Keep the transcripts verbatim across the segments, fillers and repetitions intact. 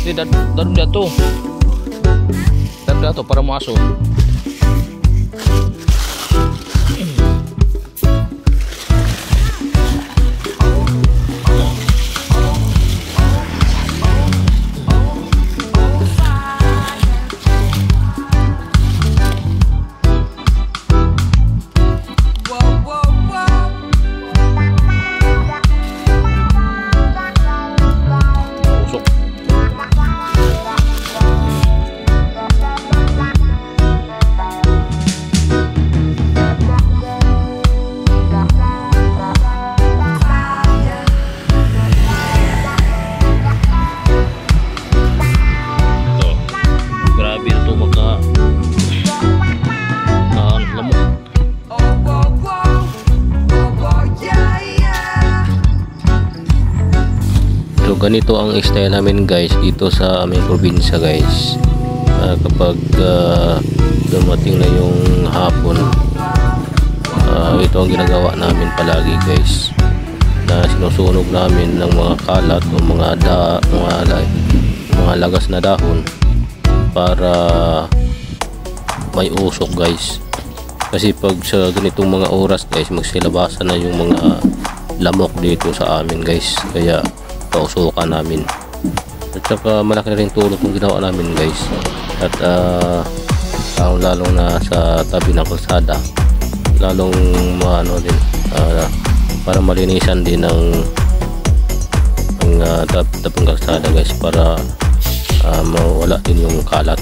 Di darum dito. Darum dito para masuk. So ganito ang style namin guys dito sa aming probinsya guys. Uh, kapag uh, dumating na yung hapon, uh, ito ang ginagawa namin palagi guys, na sinusunog namin ng mga kalat o mga da, mga, mga lagas na dahon para may usok guys. Kasi pag sa ganitong mga oras guys, magsilabasan na yung mga lamok dito sa amin guys, kaya pausukan namin. At saka malaki na rin tulong kung ginawa namin guys. At uh, lalong na sa tabi ng kalsada, lalong ano din, uh, para malinisan din ng ang uh, tab tabing kalsada guys, para uh, mawala din yung kalat.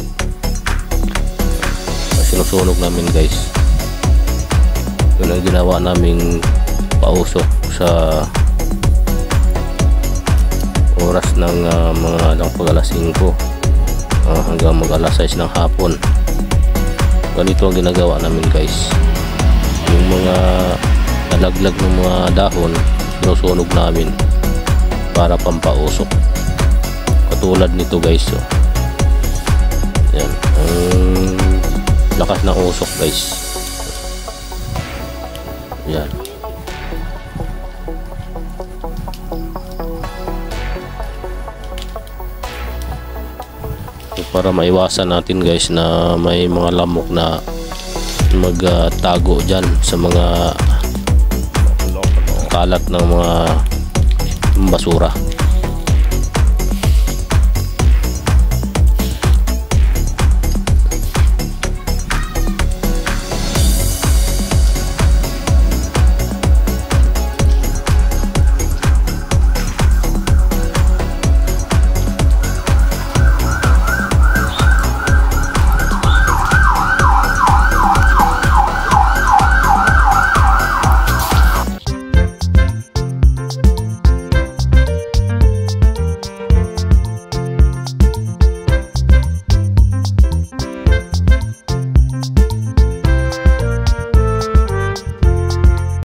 Uh, sinusunog namin guys. Yun ang ginawa naming pausok sa oras ng uh, mga lang pag alas singko uh, hanggang mag alas sais ng hapon. Ganito ang ginagawa namin guys. Yung mga nalaglag ng mga dahon, sinusunog namin para pampausok, katulad nito guys. So, yan ang lakas ng usok guys. Yan. Para maiwasan natin guys na may mga lamok na magtago uh, dyan sa mga kalat ng mga basura.